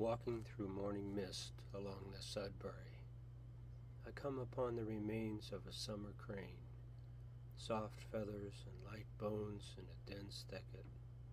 Walking through morning mist along the Sudbury, I come upon the remains of a summer crane, soft feathers and light bones in a dense thicket.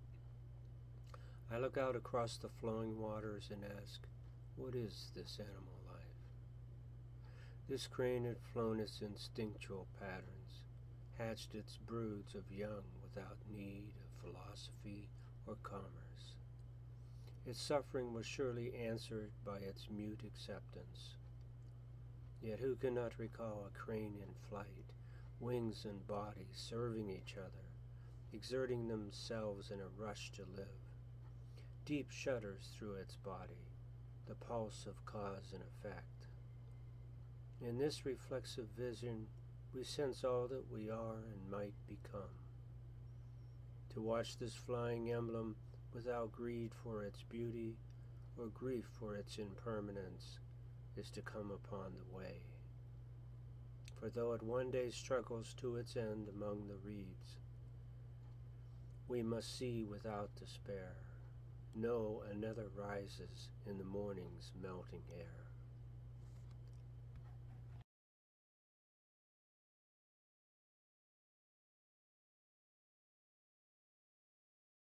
I look out across the flowing waters and ask, what is this animal life? This crane had flown its instinctual patterns, hatched its broods of young without need of philosophy or commerce. Its suffering was surely answered by its mute acceptance. Yet who cannot recall a crane in flight, wings and body serving each other, exerting themselves in a rush to live? Deep shudders through its body, the pulse of cause and effect. In this reflexive vision, we sense all that we are and might become. To watch this flying emblem without greed for its beauty or grief for its impermanence is to come upon the way. For though it one day struggles to its end among the reeds, we must see without despair, know another rises in the morning's melting air.